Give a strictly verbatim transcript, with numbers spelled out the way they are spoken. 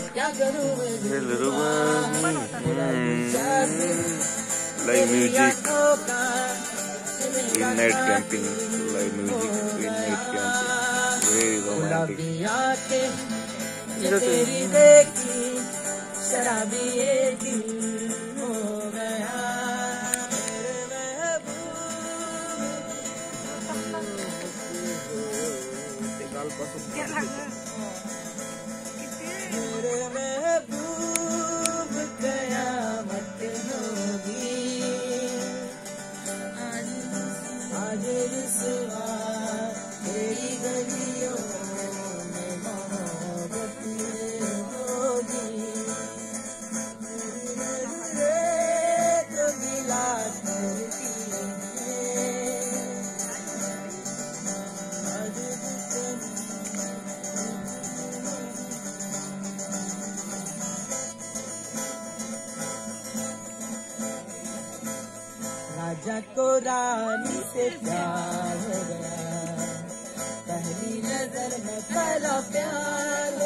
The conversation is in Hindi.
क्या करूं live music in night camping, live music in night camping, very romantic. तेरी देखी शराबी ये दिल हो गया। मेरे महबूब कयामत होगी आज रुसवा तेरी गलियों में मोहब्बत होगी। तो गिला करती राजा को रानी से प्यार हो गया, पहली नजर में पहला प्यार